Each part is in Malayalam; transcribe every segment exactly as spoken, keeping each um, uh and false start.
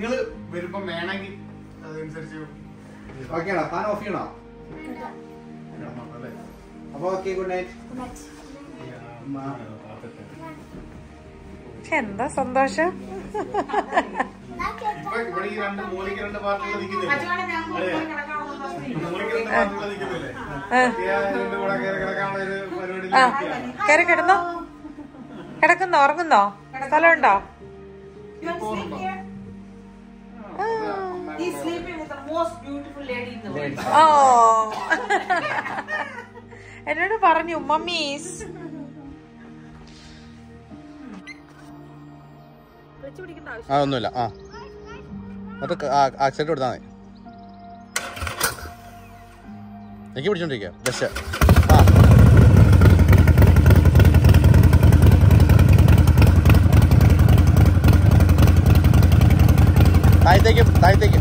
നിങ്ങള് വരുമ്പോ വേണമെങ്കിൽ അതനുസരിച്ച് ഓക്കെയാണോ? ഫാൻ ഓഫ് ചെയ്യണോ? അപ്പൊ ഓക്കെ, ഗുഡ് നൈറ്റ്. എന്താ സന്തോഷം. ഇപ്പൊ ഇവിടെ ഈ രണ്ട് മൂലിക്ക് രണ്ട് പാർട്ടികൾ നിൽക്കുന്നില്ലേ? മൂലിക്ക് രണ്ട് പാർട്ടികൾ നിൽക്കുന്നില്ലേ? രണ്ടു കൂടെ കയറി കിടക്കാനുള്ള ഒരു പരിപാടി. കയറി കിടന്നോ? കിടക്കുന്നോ? ഉറങ്ങുന്നോ? സ്ഥലമുണ്ടോ? He's sleeping with the most beautiful lady in the world. Oh. എന്നോട് പറഞ്ഞു മമ്മീസ്. ആ ഒന്നുമില്ല. ആ അത് ആക്സിഡന്റ് കൊടുത്താൽ മതി. എനിക്ക് പിടിച്ചോണ്ടിരിക്കുക ബസ്. ആ താഴത്തേക്ക് താഴത്തേക്ക്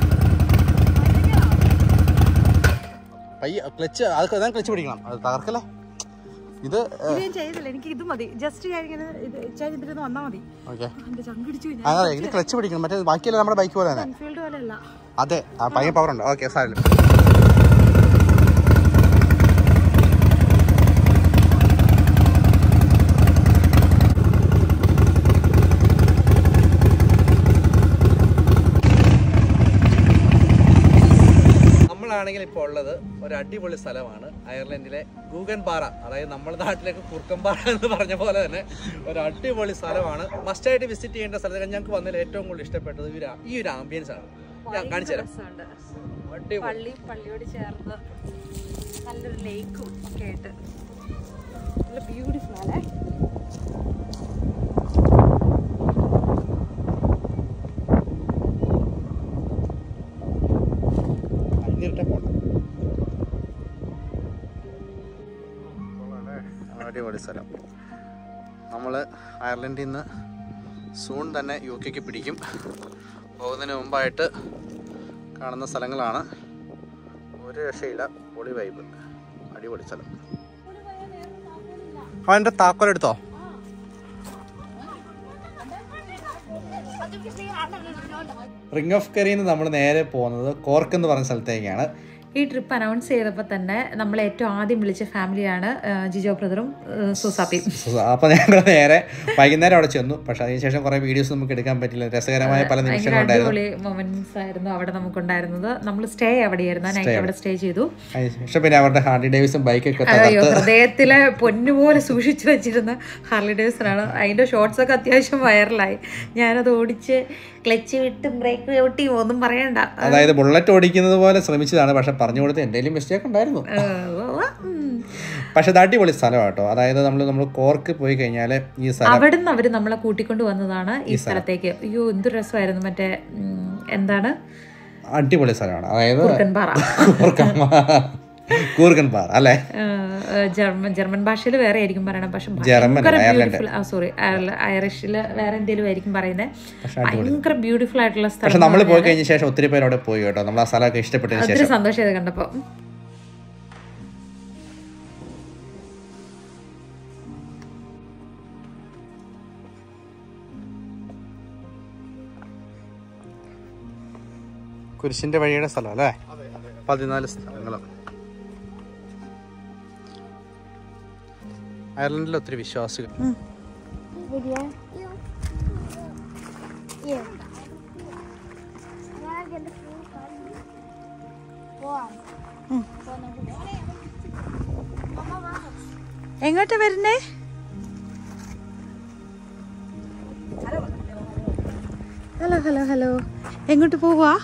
പയ്യ ക്ലച്ച് അത് ഞാൻ ക്ലച്ച് പിടിക്കണം. അത് തകർക്കല്ലേ. ഇത് ചെയ്തില്ല, എനിക്ക് ഇത് മതി. ജസ്റ്റ് വന്നാ മതി. അതെ, ഇത് ക്ലച്ച് പിടിക്കണം. മറ്റേ ബാക്കിയല്ല നമ്മുടെ ബൈക്ക് പോലെ തന്നെ. അതെ, ആ പയ്യ പവർ ഉണ്ട്. ഓക്കെ, സാറില്ല. ണെങ്കിൽ ഇപ്പോൾ ഉള്ളത് ഒരു അടിപൊളി സ്ഥലമാണ്. അയർലൻഡിലെ ഗൂഗൻപാറ, അതായത് നമ്മുടെ നാട്ടിലേക്ക് കുറുക്കൻപാറ എന്ന് പറഞ്ഞ പോലെ തന്നെ ഒരു അടിപൊളി സ്ഥലമാണ്. മസ്റ്റായിട്ട് വിസിറ്റ് ചെയ്യേണ്ട സ്ഥലത്ത് ഞങ്ങൾക്ക് വന്നതിൽ ഏറ്റവും കൂടുതൽ ഇഷ്ടപ്പെട്ടത് ഈ ഒരു ആംബിയൻസ് ആണ്. ഞാൻ കാണിച്ചു തരാം. പള്ളി പള്ളിയോട് ചേർന്ന് നല്ലൊരു ലേക്കും ഒക്കെ ആയിട്ട് നല്ല ബ്യൂട്ടിഫുൾ ആണ്. അടിപൊളി സ്ഥലം. നമ്മൾ അയർലൻഡിൽ നിന്ന് സൂൺ തന്നെ യു കെക്ക് പിടിക്കും. പോകുന്നതിന് മുമ്പായിട്ട് കാണുന്ന സ്ഥലങ്ങളാണ്. ഒരു രക്ഷയില്ല, പൊളി വൈബ്, അടിപൊളി സ്ഥലം. അവൻ്റെ താക്കോലെടുത്തോ? റിംഗ് ഓഫ് കെറിയിൽ നിന്ന് നമ്മൾ നേരെ പോകുന്നത് കോർക്ക് എന്ന് പറഞ്ഞ സ്ഥലത്തേക്കാണ്. ഈ ട്രിപ്പ് അനൗൺസ് ചെയ്തപ്പോൾ തന്നെ നമ്മൾ ഏറ്റവും ആദ്യം വിളിച്ച ഫാമിലിയാണ് ജിജോ ബ്രദറും സുസാപ്പിയും. അപ്പോൾ ഞങ്ങൾ നേരെ വൈകുന്നേരം അവിടെ ചെന്നു. പക്ഷെ അതിനുശേഷം കുറേ വീഡിയോസ് നമുക്ക് എടുക്കാൻ പറ്റില്ല. രസകരമായ പല നിമിഷങ്ങളുണ്ടായിരുന്നു. അടിപൊളി മൊമെന്റ്സ് ആയിരുന്നു അവിടെ നമുക്കുണ്ടായിരുന്നത്. നമ്മൾ സ്റ്റേ അവിടെയായിരുന്നു, നൈറ്റ് അവിടെ സ്റ്റേ ചെയ്തു. അതിനുശേഷം പിന്നെ അവരുടെ ഹാർലി ഡേവിസും ബൈക്കൊക്കെ ഹൃദയത്തിലെ പൊന്നുപോലെ സൂക്ഷിച്ചു വെച്ചിരുന്ന ഹാർലി ഡേവിസനാണ്. അതിന്റെ ഷോർട്സ് ഒക്കെ അത്യാവശ്യം വൈറലായി. ഞാനത് ഓടിച്ച് ക്ലച്ച് വിട്ടും ബ്രേക്ക് ചവിട്ടിയും ഒന്നും പറയണ്ട. അതായത് ബുള്ളറ്റ് ഓടിക്കുന്നത് പോലെ ശ്രമിച്ചതാണ്. പക്ഷെ പറഞ്ഞു കൊടുത്ത് എന്തെങ്കിലും മിസ്റ്റേക്ക് ഉണ്ടായിരുന്നു. പക്ഷെ അത് അടിപൊളി സ്ഥലമാണ് കേട്ടോ. അതായത് നമ്മൾ നമ്മൾ കോർക്ക് പോയി കഴിഞ്ഞാൽ ഈ സ്ഥലം അവിടെ നിന്ന് അവർ നമ്മളെ കൂട്ടിക്കൊണ്ട് വന്നതാണ് ഈ സ്ഥലത്തേക്ക്. അയ്യോ എന്ത് രസമായിരുന്നു. മറ്റേ എന്താണ്, അടിപൊളി സ്ഥലമാണ്. അതായത് കൂർക്കൻപാറ കൂർക്കൻപാറ അല്ലേ? ജർമ്മൻ ജർമ്മൻ ഭാഷയിൽ വേറെ ആയിരിക്കും പറയണത്. പക്ഷെ സോറി ഐറിഷില് വേറെ എന്തെങ്കിലും ആയിരിക്കും പറയുന്നത്. ഭയങ്കര ബ്യൂട്ടിഫുൾ ആയിട്ടുള്ള സ്ഥലം. പക്ഷെ നമ്മൾ പോയി കഴിഞ്ഞ ശേഷം ഒത്തിരി പേര് അവിടെ പോയി കേട്ടോ. നമ്മൾ ആ സ്ഥലമൊക്കെ ഇഷ്ടപ്പെട്ടതിന് ശേഷം ഒത്തിരി സന്തോഷം കണ്ടപ്പോ. കുരിശിന്റെ വഴിയുടെ സ്ഥലം അല്ലേ? പതിനാല് സ്ഥലങ്ങളും. അയർലൻഡിൽ ഒത്തിരി വിശ്വാസികൾ. എങ്ങോട്ടാ വരുന്നേ? ഹലോ ഹലോ ഹലോ എങ്ങോട്ട് പോവാ?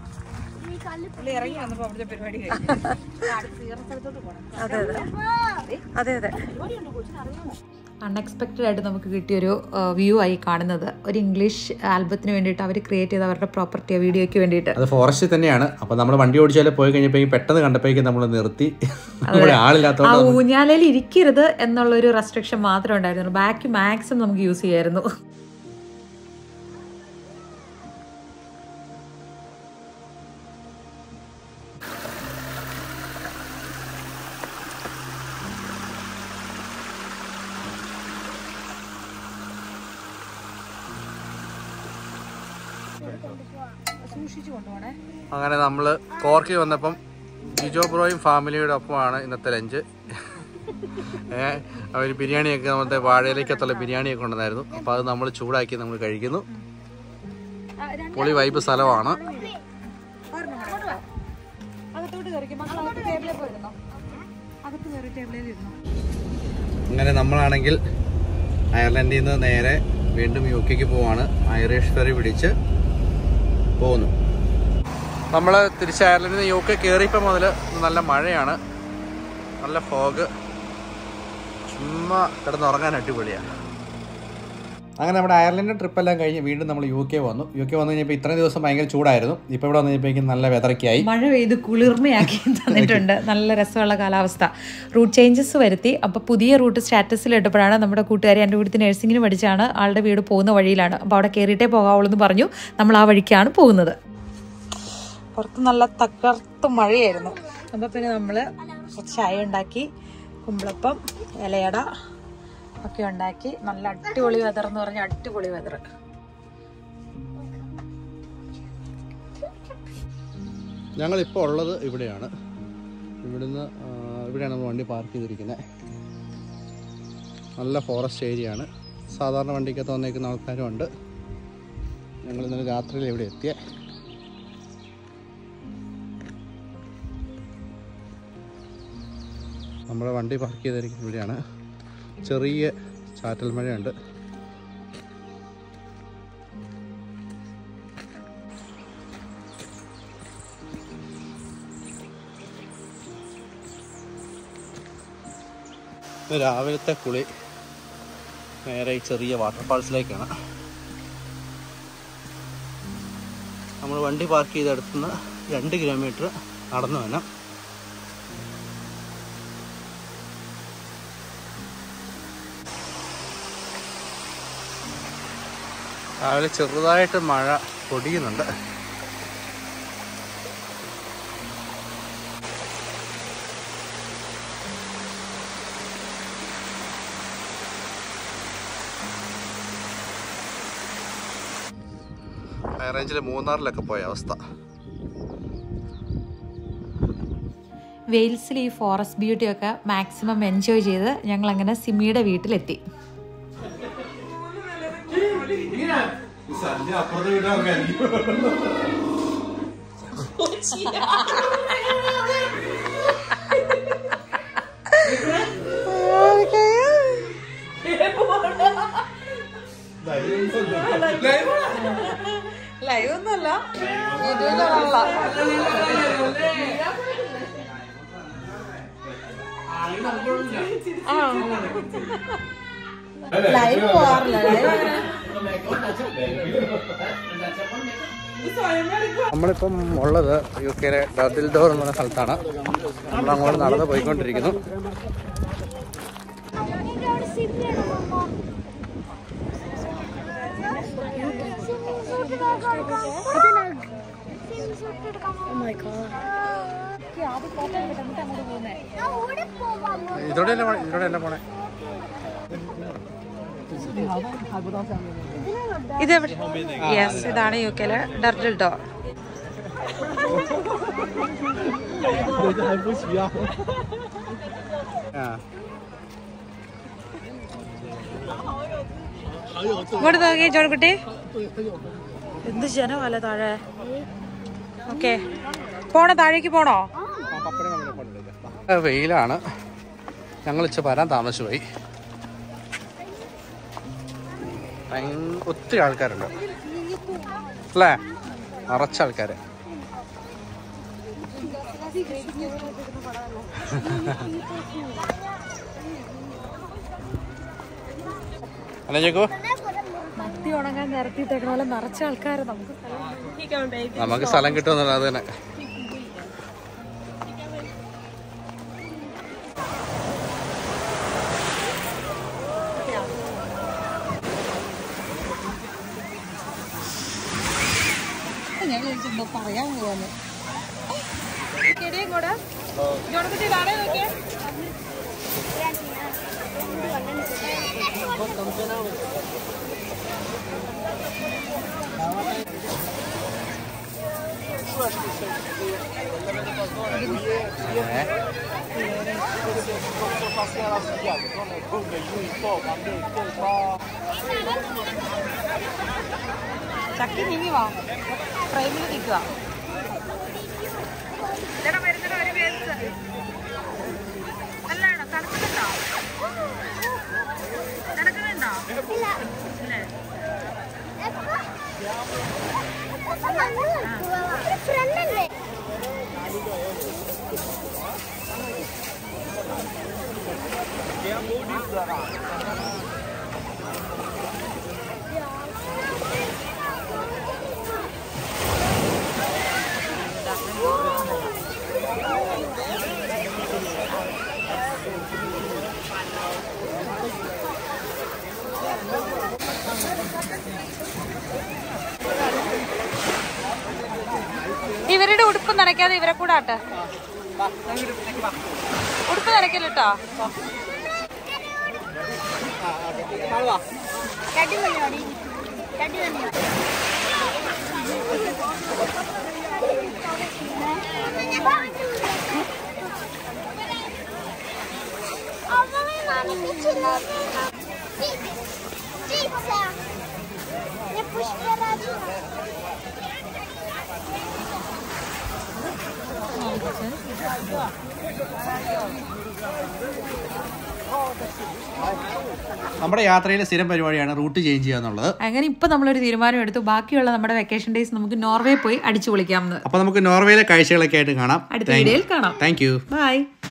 അതെ അതെ അൺഎക്സ്പെക്റ്റഡ് ആയിട്ട് നമുക്ക് കിട്ടിയൊരു വ്യൂ ആയി കാണുന്നത്. ഒരു ഇംഗ്ലീഷ് ആൽബത്തിന് വേണ്ടിയിട്ട് അവർ ക്രിയേറ്റ് ചെയ്ത അവരുടെ പ്രോപ്പർട്ടി വീഡിയോയ്ക്ക് വേണ്ടിയിട്ട്. അത് ഫോറസ്റ്റ് തന്നെയാണ്. അപ്പോൾ നമ്മൾ വണ്ടി ഓടിച്ചാൽ പോയി കഴിഞ്ഞപ്പോൾ പെട്ടെന്ന് കണ്ടപ്പോഴേക്കും നമ്മൾ നിർത്തി. ആളില്ലാത്ത ഊഞ്ഞാലയിൽ ഇരിക്കരുത് എന്നുള്ളൊരു റെസ്ട്രിക്ഷൻ മാത്രമേ ഉണ്ടായിരുന്നുള്ളൂ. ബാക്കി മാക്സിമം നമുക്ക് യൂസ് ചെയ്യായിരുന്നു. അങ്ങനെ നമ്മൾ കോർക്കി വന്നപ്പം ജിജോ ബ്രോയും ഫാമിലിയുടെ ഒപ്പമാണ് ഇന്നത്തെ ലഞ്ച്. ഏഹ് അവർ ബിരിയാണിയൊക്കെ നമ്മുടെ വാഴയിലേക്കത്തുള്ള ബിരിയാണിയൊക്കെ കൊണ്ടുവന്നായിരുന്നു. അപ്പോൾ അത് നമ്മൾ ചൂടാക്കി നമ്മൾ കഴിക്കുന്നു. പൊളി വൈബ് സ്ഥലമാണ്. അങ്ങനെ നമ്മളാണെങ്കിൽ അയർലൻഡിൽ നിന്ന് നേരെ വീണ്ടും യു കെക്ക് പോവാണ്. ഐറിഷ് ഫെറി പിടിച്ച് പോകുന്നു. നമ്മൾ തിരിച്ച് അയർലൻഡിൽ നിന്ന് യു കെ കയറിയപ്പോൾ മുതൽ നല്ല മഴയാണ്, നല്ല ഫോഗ്, ചുമ്മാ കിടന്നുറങ്ങാൻ അടിപൊളിയാണ്. അങ്ങനെ നമ്മുടെ അയർലൻഡ് ട്രിപ്പെല്ലാം കഴിഞ്ഞ് വീണ്ടും നമ്മൾ യു കെ വന്നു. യു കെ വന്നു കഴിഞ്ഞപ്പോൾ ഇത്രയും ദിവസം ഭയങ്കര ചൂടായിരുന്നു. ഇപ്പോൾ ഇവിടെ വന്നു കഴിഞ്ഞപ്പോഴേക്കും നല്ല വെതറൊക്കെയായി, മഴ പെയ്ത് കുളിർമയാക്കി തന്നിട്ടുണ്ട്. നല്ല രസമുള്ള കാലാവസ്ഥ. റൂട്ട് ചേഞ്ചസ് വരുത്തി. അപ്പോൾ പുതിയ റൂട്ട് സ്റ്റാറ്റസിൽ ഇട്ടപ്പോഴാണ് നമ്മുടെ കൂട്ടുകാരി എൻ്റെ വീട്ടിൽ നഴ്സിങ്ങിന് പഠിച്ചാണ്, ആളുടെ വീട് പോകുന്ന വഴിയിലാണ്. അപ്പോൾ അവിടെ കയറിയിട്ടേ പോകാവുള്ളൂ എന്ന് പറഞ്ഞു. നമ്മൾ ആ വഴിക്കാണ് പോകുന്നത്. പുറത്ത് നല്ല തകർത്ത് മഴയായിരുന്നു. അപ്പോൾ പിന്നെ നമ്മൾ ചായ ഉണ്ടാക്കി, കുമ്പളപ്പം, ഇലയട ഒക്കെ ഉണ്ടാക്കി. നല്ല അടിപൊളി വെതർ എന്ന് പറഞ്ഞാൽ അടിപൊളി വെതർ. ഞങ്ങളിപ്പോൾ ഉള്ളത് ഇവിടെയാണ്. ഇവിടുന്ന് ഇവിടെയാണ് നമ്മൾ വണ്ടി പാർക്ക് ചെയ്തിരിക്കുന്നത്. നല്ല ഫോറസ്റ്റ് ഏരിയ ആണ്. സാധാരണ വണ്ടിക്കകത്ത് വന്നേക്കുന്ന ആൾക്കാരും ഉണ്ട്. ഞങ്ങൾ ഇന്നലെ രാത്രിയിൽ ഇവിടെ എത്തിയ. നമ്മുടെ വണ്ടി പാർക്ക് ചെയ്തിരിക്കുന്നത് ഇവിടെയാണ്. ചെറിയ ചാറ്റൽ മഴയുണ്ട്. രാവിലത്തെ കുളി നേരെ ചെറിയ വാട്ടർഫാൾസിലേക്കാണ്. നമ്മൾ വണ്ടി പാർക്ക് ചെയ്തെടുത്തുനിന്ന് രണ്ട് കിലോമീറ്റർ നടന്നു വേണം. രാവിലെ ചെറുതായിട്ട് മഴ പൊടിയുന്നുണ്ട്. ഹൈ റേഞ്ചിൽ മൂന്നാറിലൊക്കെ പോയ അവസ്ഥ. വെയിൽസിൽ ഈ ഫോറസ്റ്റ് ബ്യൂട്ടിയൊക്കെ മാക്സിമം എൻജോയ് ചെയ്ത് ഞങ്ങളങ്ങനെ സിമിയുടെ വീട്ടിലെത്തി. ലൈവ് ഒന്നല്ല, ലൈവ് പോവാറില്ല. നമ്മളിപ്പം ഉള്ളത് യു കെയിലെ ഡർഡിൽ ഡോർ എന്ന് പറഞ്ഞ സ്ഥലത്താണ്. നമ്മൾ അങ്ങോട്ട് നടന്ന് പോയിക്കൊണ്ടിരിക്കുന്നു. ഇതോടെ ഇതോടെ അല്ല പോണേ. ഇത് യെസ്, ഇതാണ് യു കെയിലെ ഡർഡിൽ ഡോർ. ഇങ്ങോട്ട് നോക്കി ചോടക്കുട്ടി, എന്ത് ജനമല്ല താഴെ. ഓക്കെ, പോണോ? താഴേക്ക് പോണോ? വെയിലാണ്. ഞങ്ങൾ ഇച്ച വരാൻ താമസിച്ചു പോയി. ഒത്തിരി ആൾക്കാരുണ്ട് അല്ലേ, നിറച്ച ആൾക്കാര്. അല്ലേ ചേക്കോ? മത്തി ഉണങ്ങാൻ നിരത്തിയിട്ടേക്കണ പോലെ നിറച്ച ആൾക്കാര്. നമുക്ക് നമുക്ക് സ്ഥലം കിട്ടുമെന്നുള്ളത് അത് തന്നെ. ഞങ്ങൾ പറയാൻ പോവാന്ന്. ചക്കി നീങ്ങി വാ, ഫ്രെയിമിൽ നിൽക്കുക. നല്ലതാണോ? തണുക്കുന്നുണ്ടോ? തണുക്കുന്നുണ്ടോ? ഇവരുടെ ഉടുപ്പ് നനയ്ക്കാതെ ഇവരെ കൂടെ ആട്ടെ. ഉടുപ്പ് നനയ്ക്കല്ലോ. നമ്മുടെ യാത്രയിലെ സ്ഥിരം പരിപാടിയാണ് റൂട്ട് ചേഞ്ച് ചെയ്യുക എന്നുള്ളത്. അങ്ങനെ ഇപ്പൊ നമ്മളൊരു തീരുമാനം എടുത്തു, ബാക്കിയുള്ള നമ്മുടെ വെക്കേഷൻ ഡേയ്സ് നമുക്ക് നോർവേ പോയി അടിച്ചു പൊളിക്കാം. അപ്പൊ നമുക്ക് നോർവേയിലെ കാഴ്ചകളൊക്കെ ആയിട്ട് കാണാം. അടുത്ത വീഡിയോയിൽ കാണാം. Thank you. ബൈ.